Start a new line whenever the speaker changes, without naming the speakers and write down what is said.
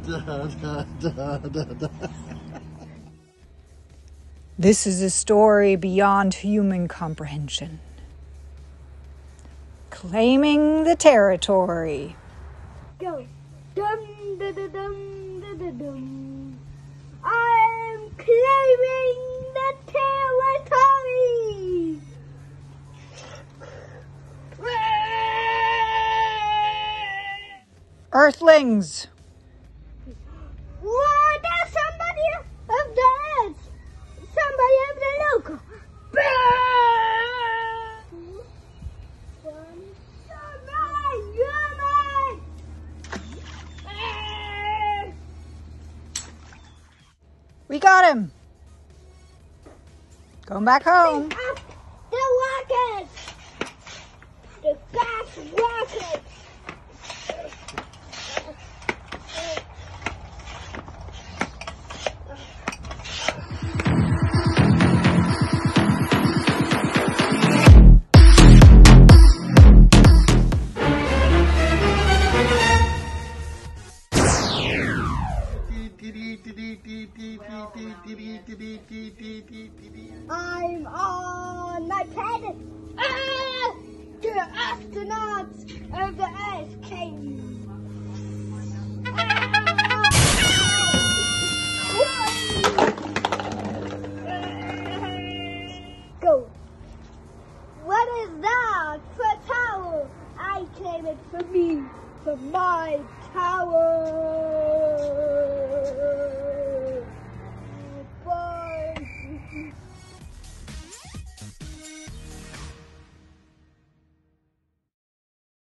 This is a story beyond human comprehension. Claiming the territory.
Go. Dum, da, da, dum, da, da, dum. I'm claiming the territory.
Earthlings!
What? There's somebody of the earth. Somebody of the local.
We got him! Going back home.
Up the rockets! The gas rockets! I'm on my planet. The astronauts of the Earth came.